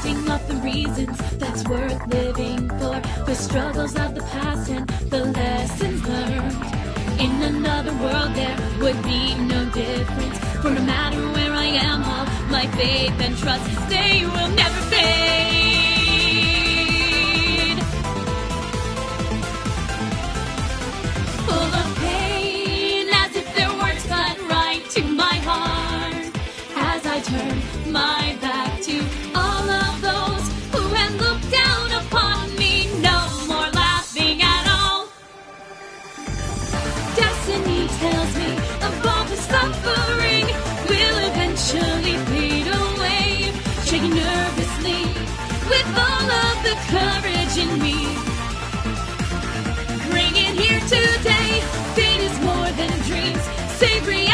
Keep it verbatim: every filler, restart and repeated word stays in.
listing up the reasons that's worth living for, the struggles of the past and the lessons learned. In another world there would be no difference, for no matter where I am, all my faith and trust, they will never fade. Full of pain, as if their words cut right to my heart, as I turn my back to all of those who had looked down upon me. No more laughing at all. Destiny tells me of all the suffering will eventually fade away, shaking nervously with all of the courage in me. Bring it here today. Fate is more than dreams, savoring